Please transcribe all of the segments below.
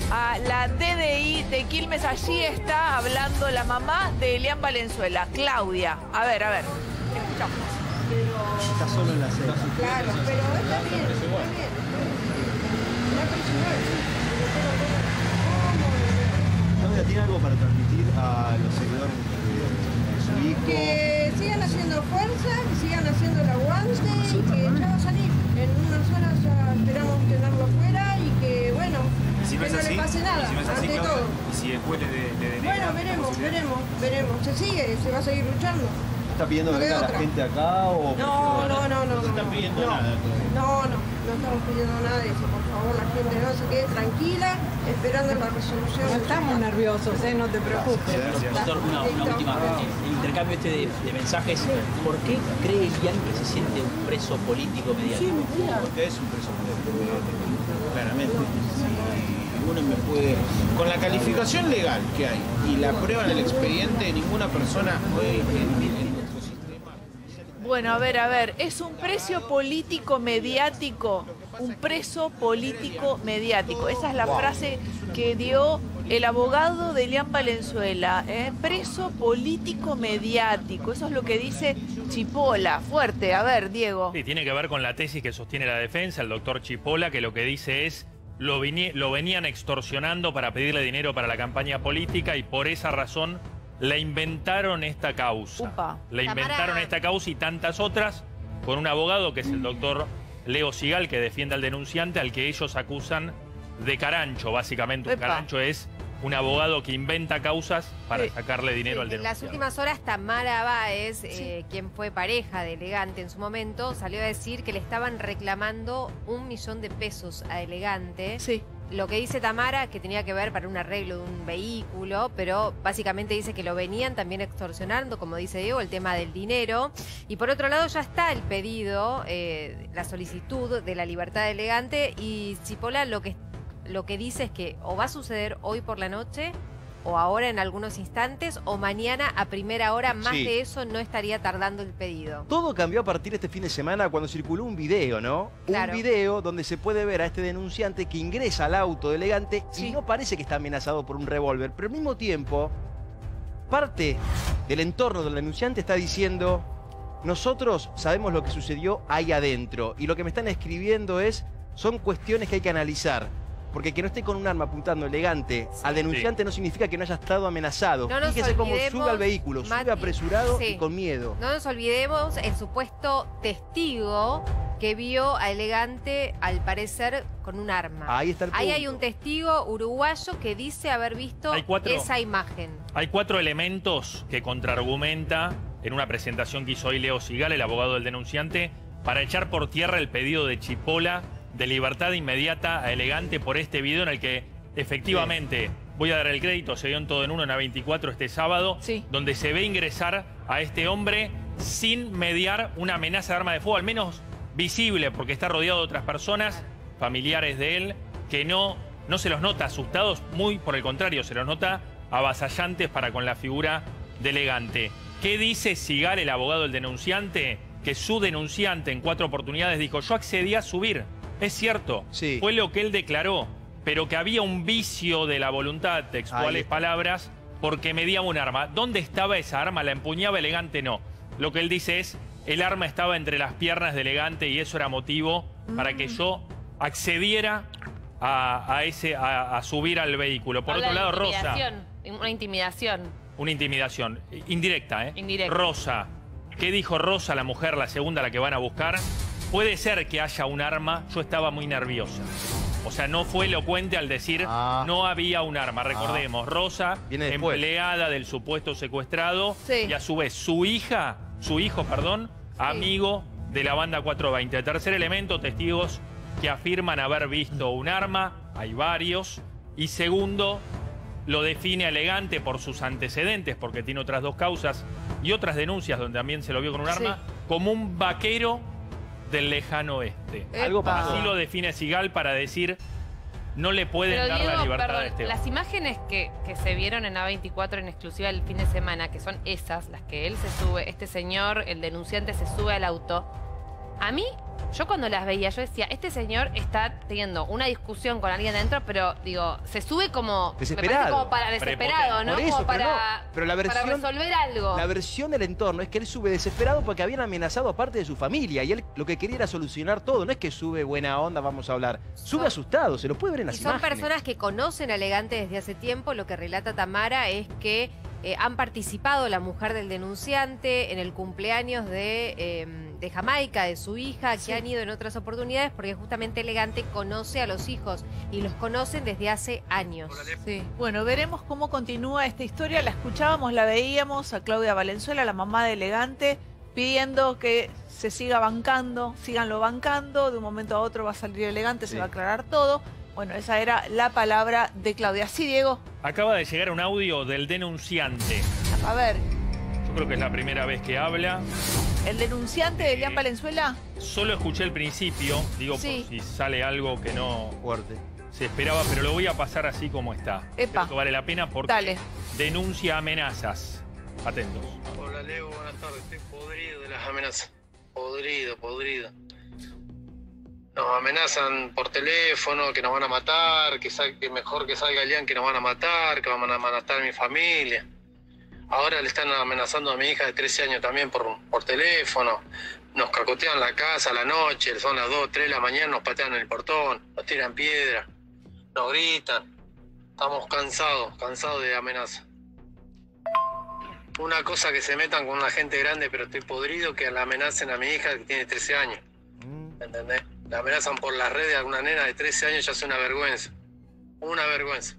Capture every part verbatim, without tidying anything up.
a la D D I de Quilmes. Allí está hablando la mamá de Elian Valenzuela, Claudia. A ver, a ver, escuchamos. Está solo en la sede. Claro, pero está bien, está bien. Está personal. Claudia, ¿tiene algo para transmitir a los seguidores de su hijo? Que sigan haciendo fuerza, que sigan haciendo el aguante y que ya va a salir. En unas horas ya esperamos tenerlo afuera y que, bueno, si no que es no así, le pase nada, y si no es así, ante Claudia, todo. y si después le, le denegan, Bueno, veremos, veremos, veremos. Se sigue, se va a seguir luchando. ¿Está pidiendo que venga la gente acá o...? No, no, no, no. No se está pidiendo no, nada. No, no, no estamos pidiendo nada de eso. Por favor, la gente no se quede tranquila, esperando la resolución. No estamos nerviosos, ¿eh? No te preocupes. Doctor, una, una última. El intercambio este de, de mensajes. ¿Por qué cree Elian que se siente un preso político mediático? Porque es un preso político mediático, claramente. Si uno me puede... Con la calificación legal que hay y la prueba en el expediente, ninguna persona puede... Bueno, a ver, a ver, es un preso político mediático, un preso político mediático. Esa es la frase que dio el abogado de Elian Valenzuela, ¿eh? Preso político mediático, eso es lo que dice Chipola. Fuerte, a ver, Diego. Sí, tiene que ver con la tesis que sostiene la defensa, el doctor Chipola, que lo que dice es, lo, lo venían extorsionando para pedirle dinero para la campaña política y por esa razón... Le inventaron esta causa. Upa. Le inventaron esta causa y tantas otras con un abogado que es el doctor Leo Sigal, que defiende al denunciante, al que ellos acusan de carancho, básicamente. Un Epa. carancho es un abogado que inventa causas para Sí. sacarle dinero Sí, al en denunciante. las últimas horas, Tamara Báez, eh, quien fue pareja de Elegante en su momento, salió a decir que le estaban reclamando un millón de pesos a Elegante. Sí. Lo que dice Tamara, que tenía que ver para un arreglo de un vehículo, pero básicamente dice que lo venían también extorsionando, como dice Diego, el tema del dinero. Y por otro lado ya está el pedido, eh, la solicitud de la libertad de Elegante, y Chipola lo que, lo que dice es que o va a suceder hoy por la noche, o ahora en algunos instantes, o mañana a primera hora. Más Sí. de eso no estaría tardando el pedido. Todo cambió a partir de este fin de semana cuando circuló un video, ¿no? Claro. Un video donde se puede ver a este denunciante que ingresa al auto de Elegante Sí. y no parece que está amenazado por un revólver, pero al mismo tiempo, parte del entorno del denunciante está diciendo: nosotros sabemos lo que sucedió ahí adentro y lo que me están escribiendo es, son cuestiones que hay que analizar. Porque que no esté con un arma apuntando Elegante al denunciante no significa que no haya estado amenazado. No nos Fíjese cómo olvidemos, sube al vehículo, Mati, sube apresurado sí. y con miedo. No nos olvidemos el supuesto testigo que vio a Elegante, al parecer, con un arma. Ahí está el Ahí punto. hay un testigo uruguayo que dice haber visto Hay cuatro- esa imagen. Hay cuatro elementos que contraargumenta en una presentación que hizo hoy Leo Sigal, el abogado del denunciante, para echar por tierra el pedido de Chipola de libertad inmediata a Elegante por este video en el que efectivamente, voy a dar el crédito, se dio en Todo en Uno en A veinticuatro este sábado, Sí. donde se ve ingresar a este hombre sin mediar una amenaza de arma de fuego, al menos visible, porque está rodeado de otras personas, familiares de él, que no, no se los nota asustados, muy por el contrario, se los nota avasallantes para con la figura de Elegante. ¿Qué dice Sigal, el abogado del denunciante? Que su denunciante en cuatro oportunidades dijo, yo accedí a subir. Es cierto, Sí. fue lo que él declaró, pero que había un vicio de la voluntad, textuales Ahí. palabras, porque medía un arma. ¿Dónde estaba esa arma? ¿La empuñaba Elegante? No. Lo que él dice es, el arma estaba entre las piernas de Elegante y eso era motivo para que yo accediera a, a ese, a, a subir al vehículo. Por Habla otro de lado, Rosa, intimidación, Una intimidación. una intimidación indirecta, ¿eh? Indirecta. Rosa, ¿qué dijo Rosa, la mujer, la segunda, la que van a buscar? Puede ser que haya un arma, yo estaba muy nerviosa. O sea, no fue elocuente al decir Ah. no había un arma. Recordemos, Rosa, Viene después. empleada del supuesto secuestrado, Sí. y a su vez su hija, su hijo, perdón, amigo de la banda cuatrocientos veinte. Tercer elemento, testigos que afirman haber visto un arma, hay varios. Y segundo, lo define a Elegante por sus antecedentes, porque tiene otras dos causas y otras denuncias donde también se lo vio con un Sí. arma, como un vaquero del lejano oeste. Algo Epa. pasó. Así lo define Sigal para decir, no le pueden Pero dar Diego, la libertad perdón, a este las hombre. imágenes que, que se vieron en A veinticuatro en exclusiva el fin de semana, que son esas, las que él se sube, este señor, el denunciante, se sube al auto, a mí Yo cuando las veía, yo decía, este señor está teniendo una discusión con alguien adentro, pero digo, se sube como... Desesperado. Me parece como para desesperado, ¿no? Por eso, como pero para, no. Pero la versión, para resolver algo. La versión del entorno es que él sube desesperado porque habían amenazado a parte de su familia y él lo que quería era solucionar todo. No es que sube buena onda, vamos a hablar. Sube Son- asustado, se lo puede ver en las Y son imágenes. personas que conocen a Elegante desde hace tiempo. Lo que relata Tamara es que eh, han participado la mujer del denunciante en el cumpleaños de, eh, de Jamaica, de su hija, que han ido en otras oportunidades porque justamente Elegante conoce a los hijos y los conocen desde hace años. Sí. Bueno, veremos cómo continúa esta historia. La escuchábamos, la veíamos a Claudia Valenzuela, la mamá de Elegante, pidiendo que se siga bancando, síganlo bancando. De un momento a otro va a salir Elegante, Sí. se va a aclarar todo. Bueno, esa era la palabra de Claudia. Sí, Diego. Acaba de llegar un audio del denunciante. A ver, Yo creo que es la primera vez que habla. el denunciante de Elian Valenzuela. Solo escuché el principio, digo, Sí. por si sale algo que no Fuerte. se esperaba, pero lo voy a pasar así como está. Epa. Creo que vale la pena porque Dale. denuncia amenazas. Atentos. Hola Leo, buenas tardes. Estoy podrido de las amenazas. Podrido, podrido. Nos amenazan por teléfono, que nos van a matar, que, sal- que mejor que salga Elian, que nos van a matar, que van a matar a mi familia. Ahora le están amenazando a mi hija de trece años también por, por teléfono. Nos cacotean la casa a la noche, son las dos, tres de la mañana, nos patean en el portón, nos tiran piedra, nos gritan. Estamos cansados, cansados de amenazas. Una cosa que se metan con una gente grande, pero estoy podrido, que la amenacen a mi hija que tiene trece años. Mm. ¿Entendés? La amenazan por las redes a una nena de trece años, ya es una vergüenza. Una vergüenza.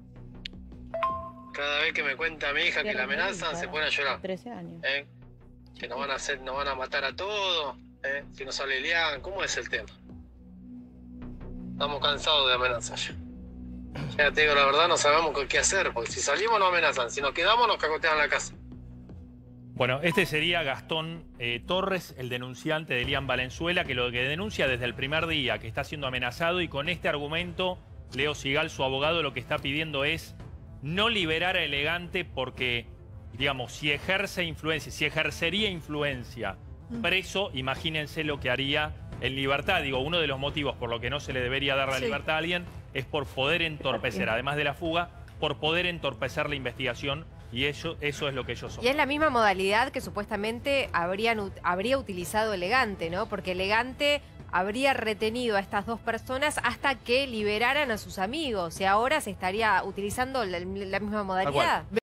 Cada vez que me cuenta mi hija que la amenazan, se pone a llorar. trece años. ¿Eh? Que nos van a hacer, nos van a matar a todos. ¿Eh? Si no sale Elian, ¿cómo es el tema? Estamos cansados de amenazas ya. Ya te digo la verdad, no sabemos qué hacer, porque si salimos nos amenazan, si nos quedamos nos cacotean la casa. Bueno, este sería Gastón eh, Torres, el denunciante de Elian Valenzuela, que lo que denuncia desde el primer día, que está siendo amenazado, y con este argumento, Leo Sigal, su abogado, lo que está pidiendo es no liberar a Elegante porque, digamos, si ejerce influencia, si ejercería influencia preso, imagínense lo que haría en libertad. Digo, uno de los motivos por lo que no se le debería dar la Sí. libertad a alguien es por poder entorpecer, además de la fuga, por poder entorpecer la investigación, y eso, eso es lo que ellos son. Y es la misma modalidad que supuestamente habrían, ut- habría utilizado Elegante, ¿no? Porque Elegante habría retenido a estas dos personas hasta que liberaran a sus amigos. Y ahora se estaría utilizando la, la misma modalidad.